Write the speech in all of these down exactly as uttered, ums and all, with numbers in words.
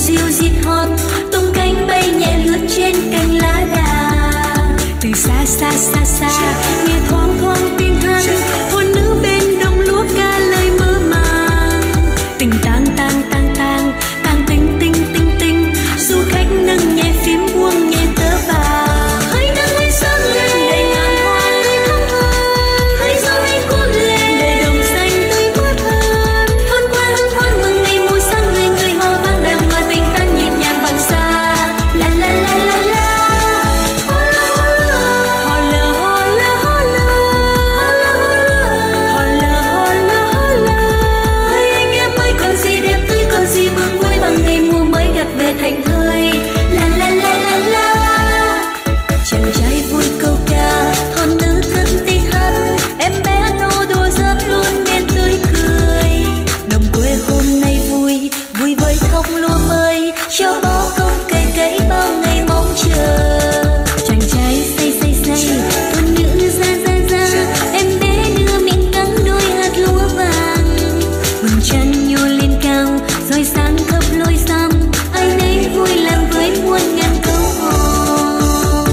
diu rít hót, tung cánh bay nhẹ lướt trên cành lá đà. Từ xa xa xa xa nghe thoáng thoáng tiếng hát thôn nữ bên đồng lúa ca lời mơ màng. Tình tang tang tang tang tang tinh tinh tinh tinh, du khách nâng nhẹ phím buông nhẹ tơ vàng. Hãy nắng hãy sáng lên để ngàn hoa tươi thắm hơn, hãy gió hãy cuốn lên để đồng xanh tươi mát hơn. Thôn qua hân hoan mừng ngày mùa sang người người hò vang đàn hòa tình tan nhịp nhàng bằng xa. La la la la la. Về thành thơi, la la la la la. Chàng trai vui câu ca, thôn nữ thân tiếng hát. Em bé nô đùa giỡn luôn nên tươi cười. Đồng quê hôm nay vui, vui với thóc lúa mới, cho bó công cây cấy bao ngày mong chờ. Chàng trai say say say, thôn nữ ra ra ra. Em bé đưa mình cắn đôi hạt lúa vàng. Vầng trăng nhô lên cao, rồi sáng khắp lối xóm. Vui làm với muôn ngàn câu hò.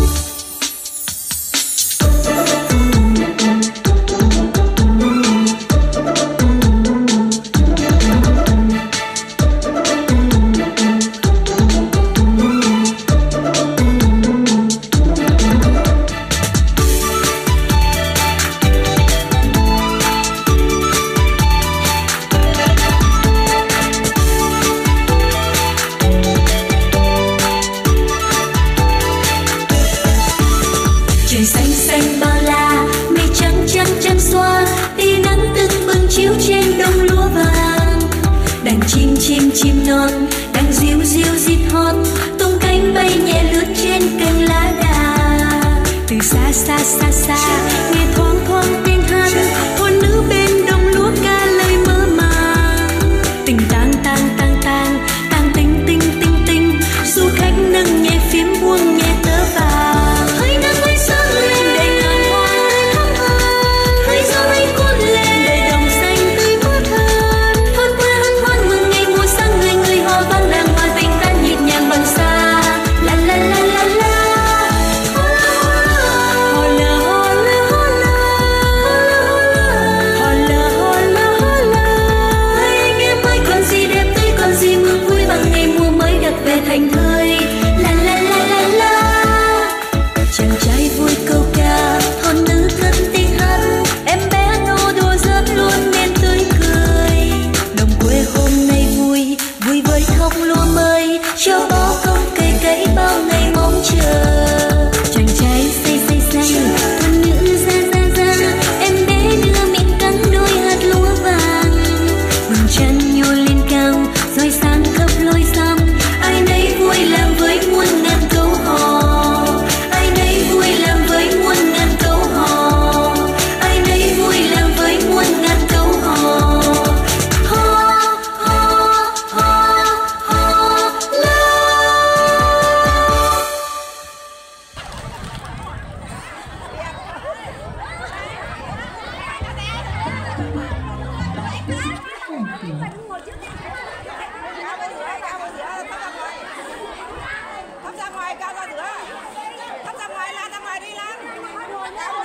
Trời xanh xanh bao la, mây trắng trắng trắng xóa, tia nắng tưng bừng chiếu trên đồng lúa vàng. Đàn chim chim chim non đang ríu ríu rít hót, tung cánh bay nhẹ lướt trên cành lá đà. Từ xa xa xa xa nghe thoáng thoáng tiếng hát thôn nữ bên đồng lúa ca lời mơ màng. Tình tang tang tang tang tang tinh tinh tinh tinh, du khách nâng nhẹ phím buông nhẹ tơ vàng. Về thành thơi, la la la la la. Chàng trai vui câu ca, thôn nữ thân tiếng hát. Em bé nô đùa giỡn luôn nên tươi cười. Đồng quê hôm nay vui, vui với thóc lúa mới, cho bó công cây cấy bao ngày mong chờ. Chàng trai say say say, thôn nữ ra ra ra. Em bé đưa mình cắn đôi hạt lúa vàng. Vầng trăng nhô lên cao, rồi sáng khắp lối xóm. Ai nấy vui làm với muôn ngàn câu hò, ai nấy vui làm với muôn ngàn câu hò, ai nấy vui làm với muôn ngàn câu hò. Hò hò hò hò la. Thắp ra ngoài, cao ra giữa. Thắp ra ngoài, lan ra ngoài đi, lan.